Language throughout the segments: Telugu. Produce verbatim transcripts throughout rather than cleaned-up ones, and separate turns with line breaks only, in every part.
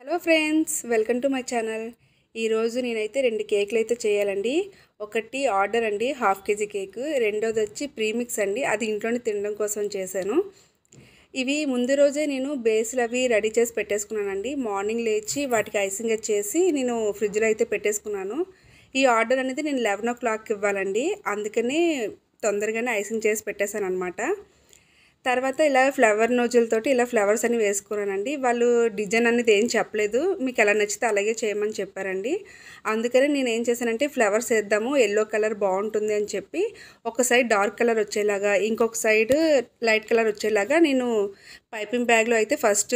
Hello friends, welcome to my channel. ఈరోజు నేనైతే రెండు కేకులు అయితే చేయాలండి. ఒకటి ఆర్డర్ అండి, హాఫ్ కేజీ కేక్. రెండోది వచ్చి ప్రీమిక్స్ అండి, అది ఇంట్లోనే తినడం కోసం చేశాను. ఇవి ముందు రోజే నేను బేస్లు అవి రెడీ చేసి పెట్టేసుకున్నానండి. మార్నింగ్ లేచి వాటికి ఐసింగ్ చేసి నేను ఫ్రిడ్జ్లో అయితే పెట్టేసుకున్నాను. ఈ ఆర్డర్ అనేది నేను లెవెన్ ఓ క్లాక్కి ఇవ్వాలండి, అందుకని తొందరగానే ఐసింగ్ చేసి పెట్టేశాను అనమాట. తర్వాత ఇలా ఫ్లవర్ నోజులతోటి ఇలా ఫ్లవర్స్ అన్ని వేసుకున్నానండి. వాళ్ళు డిజైన్ అనేది ఏం చెప్పలేదు, మీకు ఎలా నచ్చితే అలాగే చేయమని చెప్పారండి. అందుకని నేను ఏం చేశానంటే ఫ్లవర్స్ వేద్దాము, ఎల్లో కలర్ బాగుంటుంది అని చెప్పి ఒక సైడ్ డార్క్ కలర్ వచ్చేలాగా, ఇంకొక సైడ్ లైట్ కలర్ వచ్చేలాగా నేను పైపింగ్ బ్యాగ్లో అయితే ఫస్ట్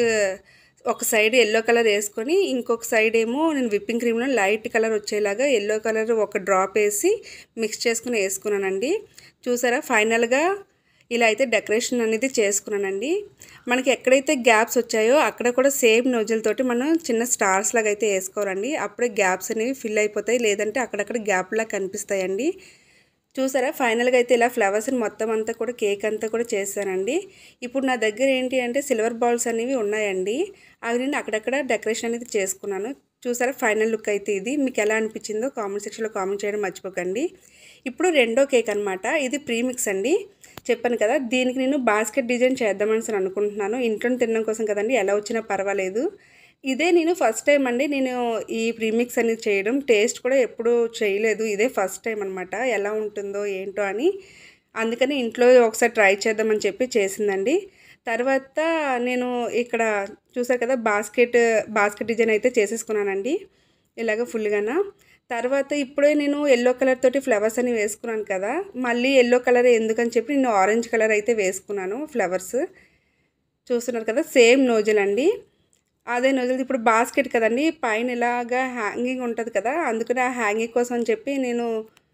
ఒక సైడ్ ఎల్లో కలర్ వేసుకొని ఇంకొక సైడ్ ఏమో నేను విప్పింగ్ క్రీమ్లో లైట్ కలర్ వచ్చేలాగా ఎల్లో కలర్ ఒక డ్రాప్ వేసి మిక్స్ చేసుకుని వేసుకున్నానండి. చూసారా, ఫైనల్గా ఇలా అయితే డెకరేషన్ అనేది చేసుకున్నానండి. మనకి ఎక్కడైతే గ్యాప్స్ వచ్చాయో అక్కడ కూడా సేమ్ నోజులతోటి మనం చిన్న స్టార్స్ లాగా అయితే వేసుకోవాలండి. అప్పుడే గ్యాప్స్ అనేవి ఫిల్ అయిపోతాయి, లేదంటే అక్కడక్కడ గ్యాప్లా కనిపిస్తాయండి. చూసారా, ఫైనల్గా అయితే ఇలా ఫ్లవర్స్ని మొత్తం అంతా కూడా కేక్ అంతా కూడా చేశానండి. ఇప్పుడు నా దగ్గర ఏంటి అంటే సిల్వర్ బాల్స్ అనేవి ఉన్నాయండి, అవి నేను అక్కడక్కడ డెకరేషన్ అనేది చేసుకున్నాను. చూసారా, ఫైనల్ లుక్ అయితే ఇది. మీకు ఎలా అనిపించిందో కామెంట్ సెక్షన్లో కామెంట్ చేయడం మర్చిపోకండి. ఇప్పుడు రెండో కేక్ అనమాట, ఇది ప్రీమిక్స్ అండి. చెప్పాను కదా, దీనికి నేను బాస్కెట్ డిజైన్ చేద్దామని అనుకుంటున్నాను. ఇంట్లో తినడం కోసం కదండి, ఎలా వచ్చినా పర్వాలేదు. ఇదే నేను ఫస్ట్ టైం అండి నేను ఈ ప్రీమిక్స్ అనేది చేయడం. టేస్ట్ కూడా ఎప్పుడూ చేయలేదు, ఇదే ఫస్ట్ టైం అనమాట. ఎలా ఉంటుందో ఏంటో అని అందుకని ఇంట్లో ఒకసారి ట్రై చేద్దామని చెప్పి చేసిందండి. తర్వాత నేను ఇక్కడ చూసారు కదా, బాస్కెట్ బాస్కెట్ డిజైన్ అయితే చేసేసుకున్నానండి ఇలాగ ఫుల్గానా. తర్వాత ఇప్పుడే నేను ఎల్లో కలర్ తోటి ఫ్లవర్స్ అని వేసుకున్నాను కదా, మళ్ళీ ఎల్లో కలర్ ఎందుకని చెప్పి నేను ఆరెంజ్ కలర్ అయితే వేసుకున్నాను ఫ్లవర్స్. చూస్తున్నారు కదా, సేమ్ నోజల్ అండి, అదే నోజల్. ఇప్పుడు బాస్కెట్ కదండి, పైన ఇలాగా హ్యాంగింగ్ ఉంటుంది కదా, అందుకని ఆ హ్యాంగింగ్ కోసం అని చెప్పి నేను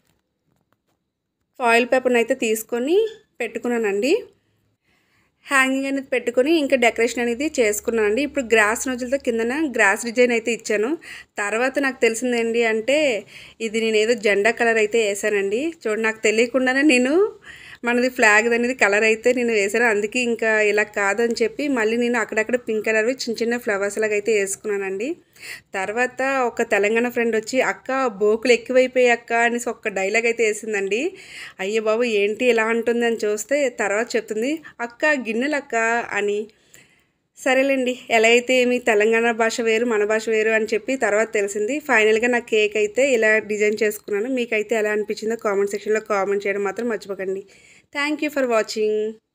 ఫాయిల్ పేపర్ని అయితే తీసుకొని పెట్టుకున్నానండి. హ్యాంగింగ్ అనేది పెట్టుకొని ఇంకా డెకరేషన్ అనేది చేసుకున్నానండి. ఇప్పుడు గ్రాస్ నోజులతో కిందన గ్రాస్ డిజైన్ అయితే ఇచ్చాను. తర్వాత నాకు తెలిసిందేంటి అంటే ఇది నేను ఏదో జెండా కలర్ అయితే వేసానండి. చూడండి, నాకు తెలియకుండానే నేను మనది ఫ్లాగ్ అనేది కలర్ అయితే నేను వేసాను. అందుకే ఇంకా ఇలా కాదని చెప్పి మళ్ళీ నేను అక్కడక్కడ పింక్ కలర్వి చిన్న చిన్న ఫ్లవర్స్ లాగా అయితే వేసుకున్నానండి. తర్వాత ఒక తెలంగాణ ఫ్రెండ్ వచ్చి అక్క బోకులు ఎక్కువైపోయాయి అక్క అనేసి ఒక డైలాగ్ అయితే వేసిందండి. అయ్యో బాబు ఏంటి ఇలా అంటుంది అని చూస్తే తర్వాత చెప్తుంది అక్క గిన్నెలు అక్క అని. సరేలేండి, ఎలా అయితే ఏమి తెలంగాణ భాష వేరు మన భాష వేరు అని చెప్పి తర్వాత తెలిసింది. ఫైనల్గా నా కేక్ అయితే ఇలా డిజైన్ చేసుకున్నాను. మీకైతే ఎలా అనిపించిందో కామెంట్ సెక్షన్లో కామెంట్ చేయడం మాత్రం మర్చిపోకండి. Thank you for watching.